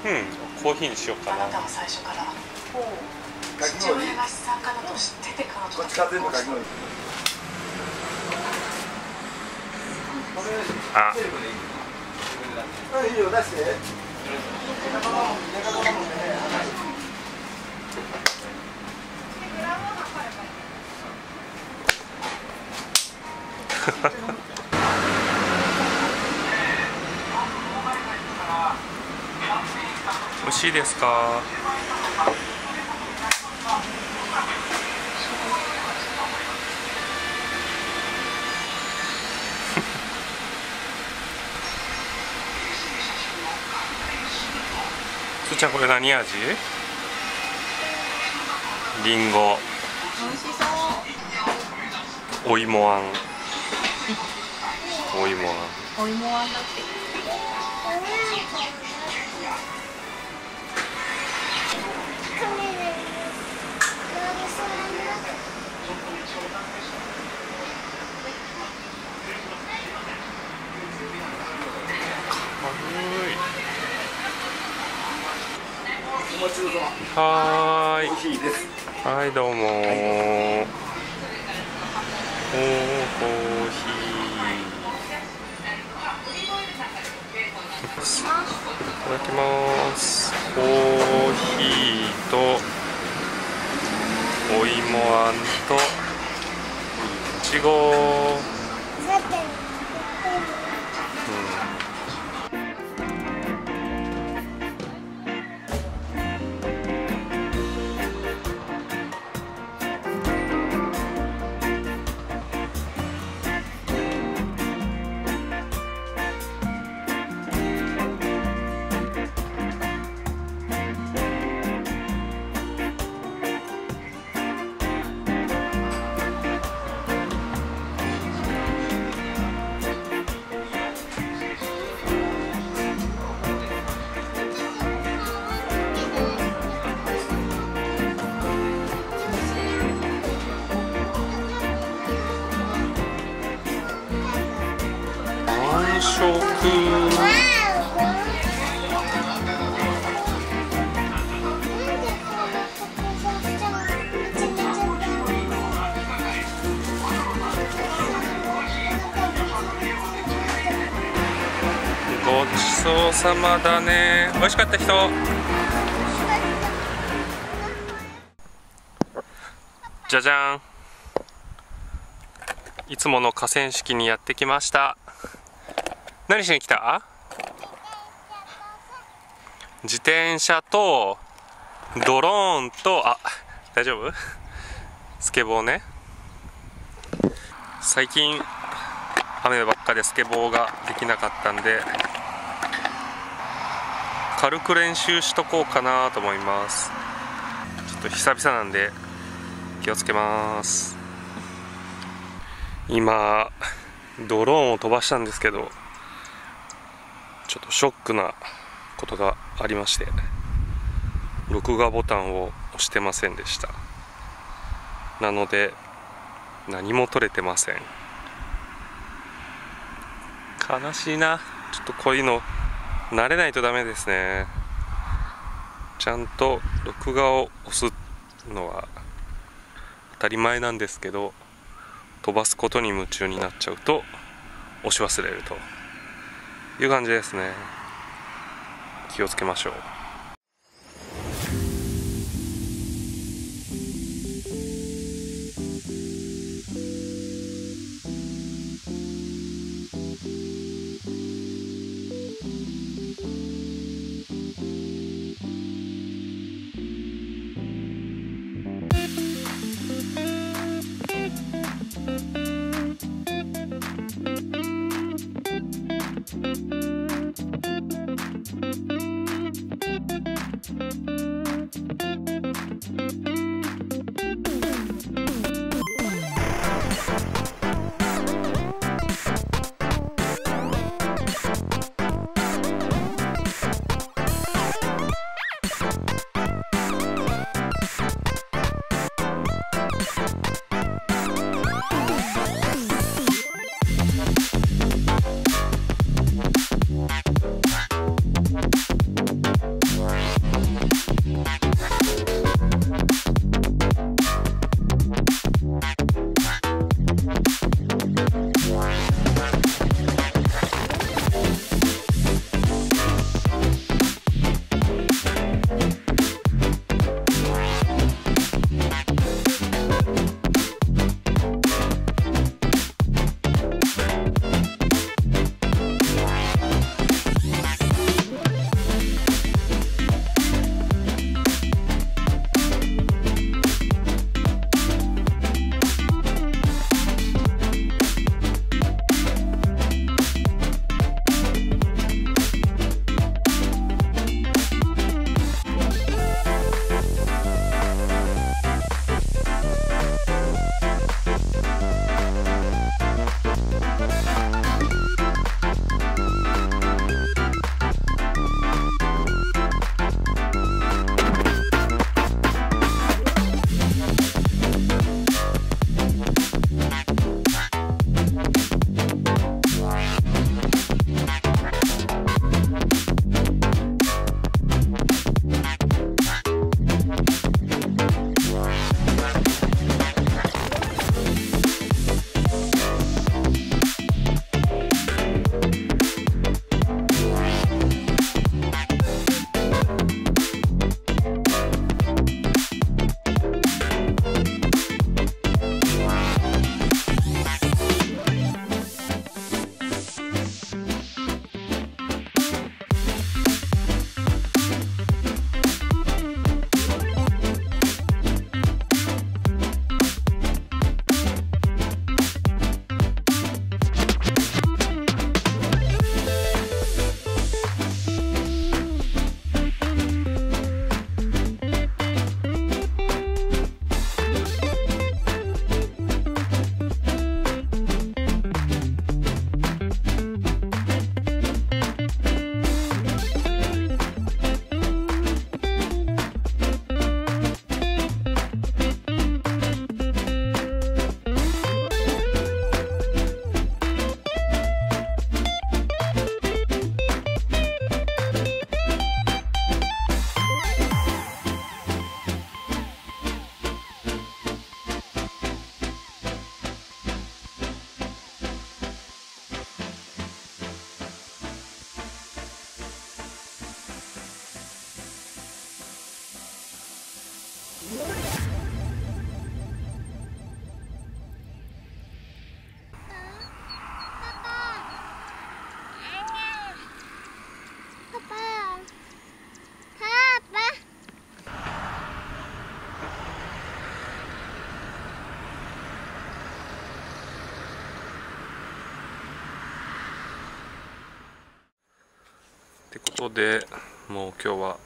コーヒーにしようかな。 あなたは最初から父親が資産家だと知ってて彼女と結婚した。 あ、 いいよ出して。 美味しいですか？すーちゃん、これ何味？リンゴ。 美味しそう。 お芋あん。お芋あん。 お芋あんだって。 はーい。はい、どうもー。コーヒー。いただきます。コーヒーとお芋あんといちご。完食。ごちそうさまだね。美味しかった人。じゃじゃん。いつもの河川敷にやってきました。何しに来た？自転車とドローンと、あ、大丈夫？スケボーね。最近雨ばっかでスケボーができなかったんで、軽く練習しとこうかなと思います。ちょっと久々なんで気をつけます。今ドローンを飛ばしたんですけど、ちょっとショックなことがありまして、録画ボタンを押してませんでした。なので何も撮れてません。悲しいな。ちょっとこういうの慣れないとダメですね。ちゃんと録画を押すのは当たり前なんですけど、飛ばすことに夢中になっちゃうと押し忘れるという感じですね。気をつけましょう。 ってことで、もう今日は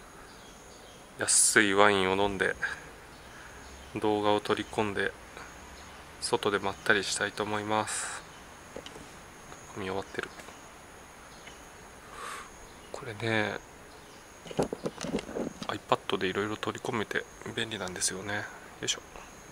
安いワインを飲んで動画を取り込んで外でまったりしたいと思います。見終わってる。これね、 iPad でいろいろ取り込めて便利なんですよね。よいしょ。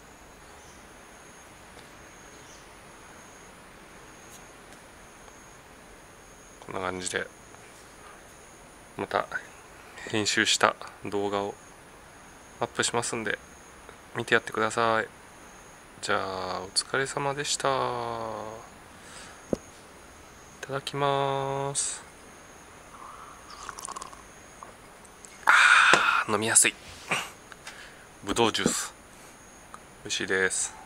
こんな感じでまた編集した動画をアップしますんで見てやってください。じゃあお疲れ様でした。いただきます。飲みやすいぶどうジュース、美味しいです。